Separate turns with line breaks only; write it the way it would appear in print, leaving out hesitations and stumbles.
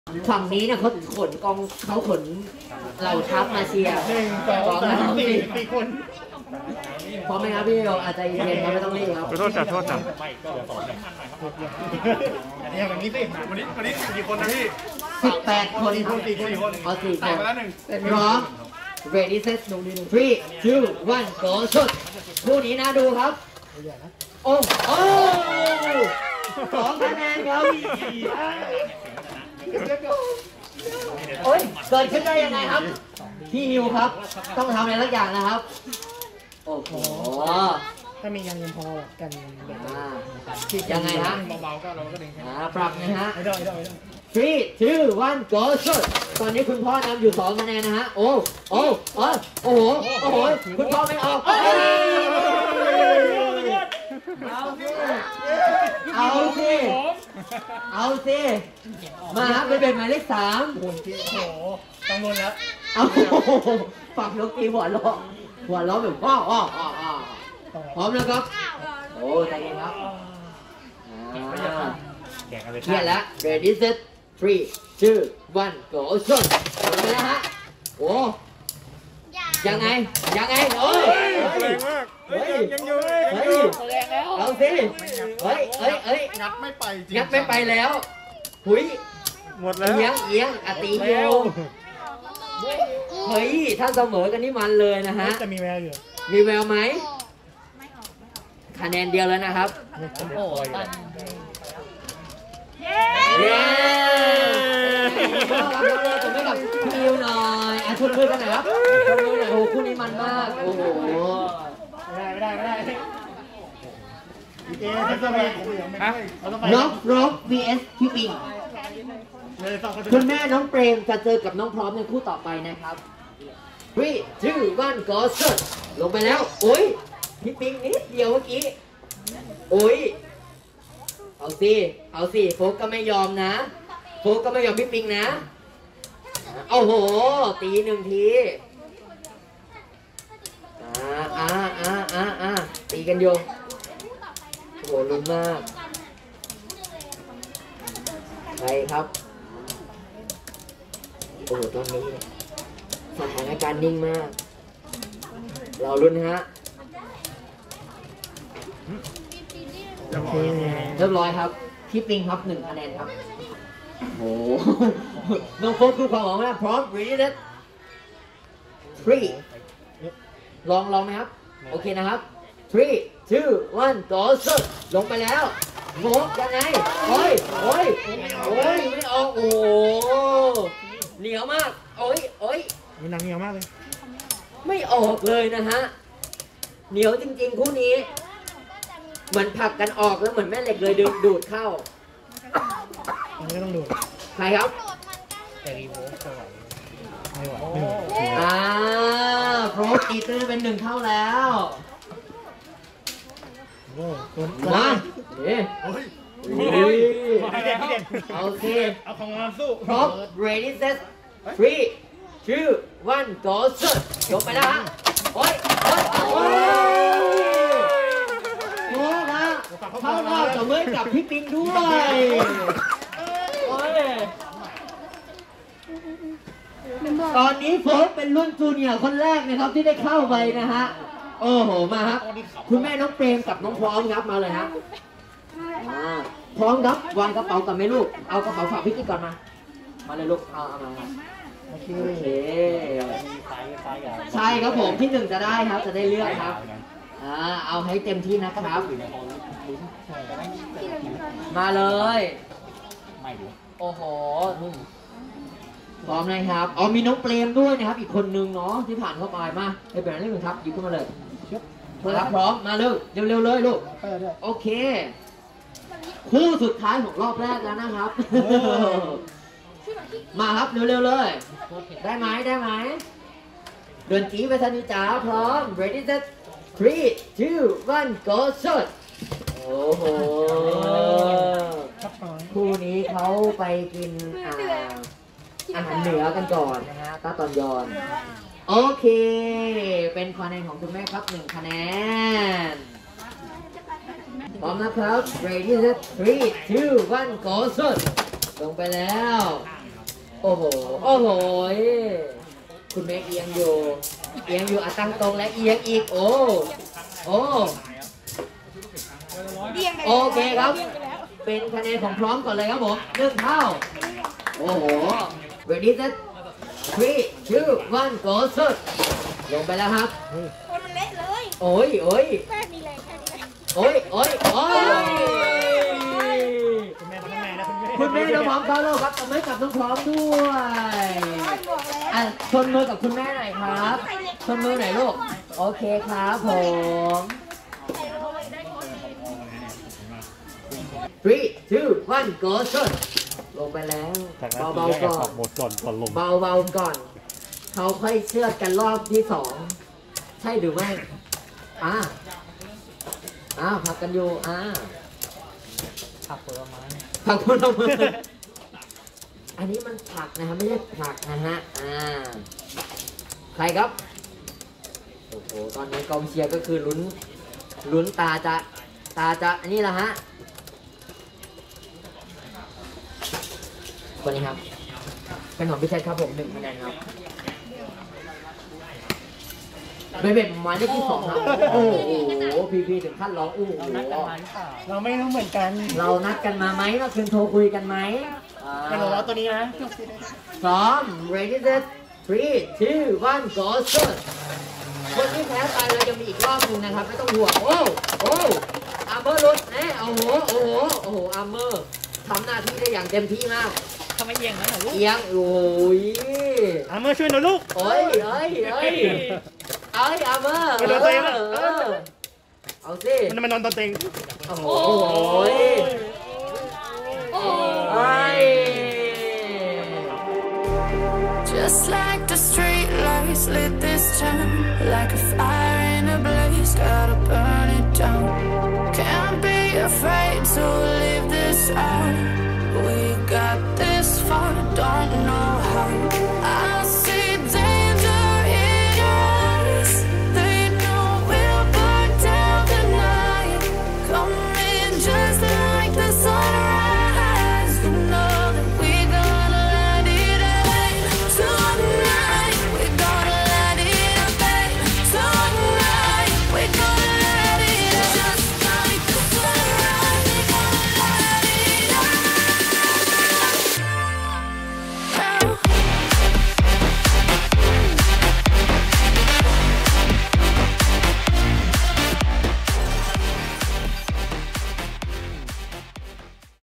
ฝั่งนี้เนี่ยเขาขนกองเขาขนเหล่าทัพมาเชียร์พร้อมนะ4 คนพร้อมไหมครับพี่โยอาจจะเย็นๆครับไม่ต้องรีบครับ
โทษจ้ะ
อันนี้แบบนี้สิวันนี้กี่คนนะพี่
18 คน
4 คน
เอา4 คน
มาแล้ว1
พร้อม ready set 3 2 1 go ชุดคู่นี้น่าดูครับโอ้2 คะแนนครับโอ้ยเกิดขึ้นได้ยังไงครับพี่ฮิวครับต้องทำอะไรสักอย่างนะครับโอ้โห
ถ้ามียังพอกัน
ยังไงฮะ
เบาๆก็เราก็ดึง
ปรับนะฮะ3 2 1 go ชุดตอนนี้คุณพ่อนำอยู่2 คะแนนนะฮะโอ้โหคุณพ่อไม่ออกเอาสิมาครับเป็นหมายเลข3
โอ้โหต้องลุ้นแล้ว
เอาฝั่งนกตีหัวล้อแบบว้าวพร้อมแล้วครับโอ้ใจเย็นครับเครียดแล้ว ready set 3 2 1 go ชนไปแล้วฮะโอ้ยังไงโอ้ย
แรงมากยังอยู่
แรงแล้วเอาสิเฮ้ย
งัดไม่ไปจริง
งัดไม่ไปแล้วหุย
หมดแล้ว
เอียงตีโยเฮ้ยถ้าเสมอกันนี่มันเลยนะฮะ
จะมีแววอยู่
มีแววไหมคะแนนเดียวแล้วนะครับโอ้ยเย้ผมไม่กับคิวหน่อยชนมือกันหน่อยครับชนมือหน่อยโอ้คู่นี้มันมากโอ้โห
ไม่ได้
น้องร็อก vs พี่ปิงคุณแม่น้องเปรมจะเจอกับน้องพร้อมในคู่ต่อไปนะครับ3 2 1 go ลงไปแล้วโอ้ยพี่ปิงนิดเดียวเมื่อกี้โอ้ยเอาสิโฟกก็ไม่ยอมนะโฟกก็ไม่ยอมพี่ปิงนะโอ้โหตี1 ทีตีกันอยู่โอ้โหลุ้นมากใครครับโอ้โหตอนนี้สถานการณ์นิ่งมากเราลุ้นฮะเรียบร้อยครับพี่ปิงครับ1 คะแนนครับโอ้น้องโฟกคือความหวังนะพร้อม ready set 3ลองไหมครับโอเคนะครับ3 2 1 go ลงไปแล้วโฟกยังไงโอ้ยไม่ออกโอ้เหนียวมากโอ้ย
มันหนังเหนียวมากเลย
ไม่ออกเลยนะฮะเหนียวจริงๆคู่นี้เหมือนผลักกันออกแล้วเหมือนแม่เหล็กเลยดูดเข้า
ไม่ต้องดูด
ใครครับ
แต่รีโวสไหวไม่ไหว
โปรตีตื้อเป็น1 เท่าแล้วมาโอเค
เอาของมาสู้
พร้อม ready set 3 2 1 go ยกไปแล้วฮะโอ้ยเข้ารอบจะเมื่อกับพี่ปิงด้วยตอนนี้โฟกเป็นรุ่นจูเนียร์คนแรกนะครับที่ได้เข้าไปนะฮะโอ้โหมาครับคุณแม่น้องเปรมกับน้องพร้อมครับมาเลยฮะพร้อมครับวางกระเป๋ากับแม่ลูกเอากระเป๋าฝากพี่กิ๊กก่อนมาเลยลูกเอามาโอเคใช่ครับผมที่1จะได้ครับจะได้เลือกครับเอาให้เต็มที่นะครับมาเลยโอ้โหพร้อมนะครับมีน้องเปรมด้วยนะครับอีกคนนึงเนาะที่ผ่านเข้าไปมาให้เป็นอะไรหนึ่งครับหยิบขึ้นมาเลยครับพร้อมมาเลยเร็วเลยลูกโอเคคู่สุดท้ายของรอบแรกแล้วนะครับมาครับเร็วเลยได้ไหมเดินจีไปทันทีจ๋าพร้อม ready set 3 2 1 go โอ้โหคู่นี้เขาไปกินอาหารเหนือกันก่อนนะฮะตอนย้อนโอเคเป็นคะแนนของคุณแม่ครับ1 คะแนนพร้อมนะครับ ready set 3 2 1 go ลงไปแล้วโอ้โห โอ้โห คุณแม่เอียงอยู่อ่ะตั้งตรงและเอียงอีก โอ้ โอ้ โอเคครับ เป็นคะแนนของพร้อมก่อนเลยครับผม1 เท่า โอ้โห ready set 3 2 1 go shoot ลงไปแล้วครับ
มันเละเลย
โอ้ยโอ้ย
แค่มีแรงแค่นี้แหละ
โอ้ยโอ้ยโอ้ย
คุณแม่ต้องแม่นะคุณแม่
คุณแม่น้องพร้อมเข้าโลกครับทำให้กับน้องพร้อมด้วย
บอกแล้ว
อ่ะชนมือกับคุณแม่หน่อยครับชนมือหน่อยลูก โอเคครับผม 3 2 1 go shoot ลงไปแล้ว
จากนั้น
เบาๆก่อน
หมดก่อนลง
เบาๆก่อน เขาค่อยเชือดกันรอบที่ 2 ใช่หรือไม่ผักกันอยู่
ผักผลไม้
ผักผลไม้อันนี้มันผักนะฮะไม่ใช่ผักนะฮะใครครับโอ้โหตอนนี้กองเชียร์ก็คือลุ้นตาจะอันนี้แหละฮะคนนี้ครับเป็นของพี่ชัยครับผม1 คะแนนครับเป็นหมายเลขที่ 2 ครับโอ้โหพีถึงขั้นร้องโอ้โห
เราไม่รู้เหมือนกัน
เรานัดกันมาไหมเราคืนโทรคุยกันไหม
ไม่รู้ว่าตัวนี้นะ
พร้อม ready set 3 2 1 go shoot คนที่แพ้ตายเราจะมีอีกรอบนึงนะครับไม่ต้องห่วงโอ้อาร์เมอร์ลุดโอ้โหอาร์เมอร์ทำหน้าที่ได้อย่างเต็มที่มาก
ทำไมเอียงนั้นเหรอลูก
เอียงโอ้ย
อาเมื่อช่วยหน่อยลูก
อาร์เมอร์
ไม่โดนตัวเองอะ
เอาสิ
มันนอนตอนเต็ง
โอ้โห
Just like the street lights lit this town, like a fire in a blaze, gotta burn it down. Can't be afraid to leave this out. We got this.